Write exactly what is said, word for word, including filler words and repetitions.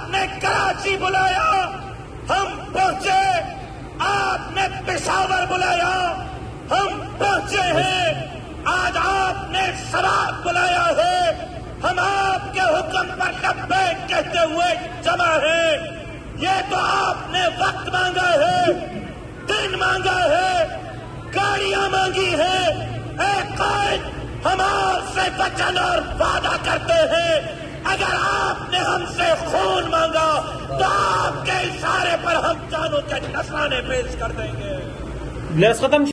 आपने कराची बुलाया, हम पहुंचे। आपने पेशावर बुलाया, हम पहुंचे हैं। आज आपने शराब बुलाया है, हम आपके हुक्म पर लब्बैक कहते हुए जमा है। ये तो आपने वक्त मांगा है, दिन मांगा है, गाड़ियां मांगी है। ए कायद, हम आपसे वचन और वादा करते हैं, अगर आपने हमसे खून मांगा तो आपके इशारे पर हम जानों के नसराने पेश कर देंगे। खत्म।